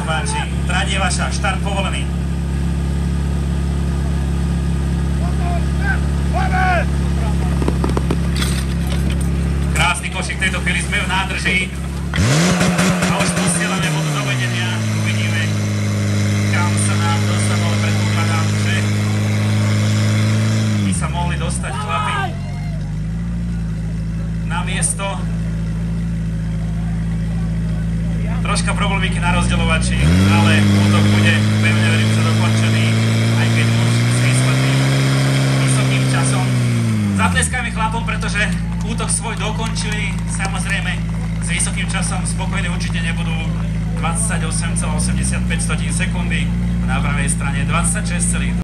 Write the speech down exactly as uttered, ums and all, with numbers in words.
páči. Trať je vaša, štart povolený. Krásny košík v tejto chvíli, sme v nádrži. A už posielame vodu do vedenia. Uvidíme, kam sa nám dostane, ale predpokladám, že by sa mohli dostať chlapi na miesto. Troška problémiky na rozdeľovači, ale útok bude, pevne verím, že dokončený, aj keď už s výsledným vysokým časom. Zatleskajme chlapom, pretože útok svoj dokončili, samozrejme s vysokým časom spokojní určite nebudú. dvadsaťosem celá osemdesiatpäť sekundy, na pravej strane dvadsaťšesť celá